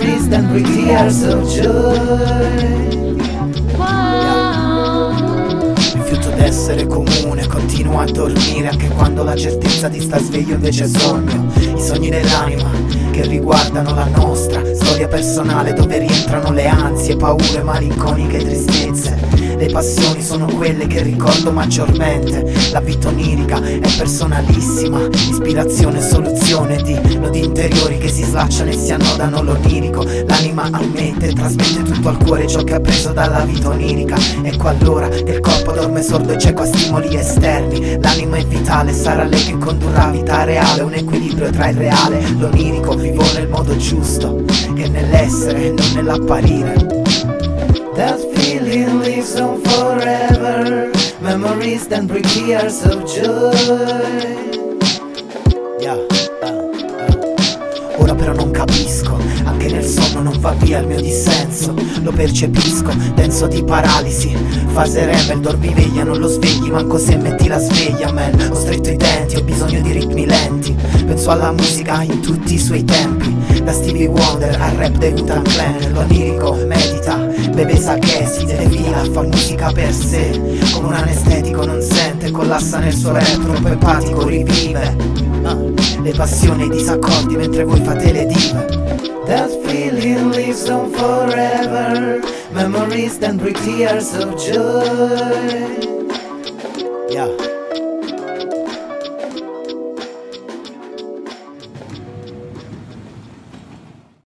Memories that bring tears of joy. Rifiuto d'essere comune, continuo a dormire anche quando la certezza di star sveglio invece è sogno. I sogni dell'anima che riguardano la nostra storia personale, dove rientrano le ansie, paure, malinconiche e tristezze. Le passioni sono quelle che ricordo maggiormente. La vita onirica è personalissima, ispirazione e soluzione di nodi interiori che si slacciano e si annodano l'onirico. L'anima ammette e trasmette tutto al cuore ciò che ha preso dalla vita onirica. Ecco allora che il corpo dorme sordo e cieco a stimoli esterni. L'anima è vitale, sarà lei che condurrà a vita reale, un equilibrio tra il reale e l'onirico. Vivo nel modo giusto, che nell'essere, non nell'apparire. That feeling lives on forever. Memories that bring tears of joy. Ora però non capisco, anche nel sonno non va via il mio dissenso. Lo percepisco, denso di paralisi. Fase rebel, dormiveglia, non lo svegli manco se metti la sveglia, man. Ho stretto i denti, ho bisogno di ritmi lenti. Penso alla musica in tutti i suoi tempi, da Stevie Wonder al rap dei Wu-Tang Clan. L'onirico medita, beve sake, si defila, fa musica per sé. Come un anestetico non sente, collassa nel suo rap, troppo empatico rivive le passioni e i disaccordi mentre voi fate le dive. That feeling lives on forever. Memories that bring tears of joy.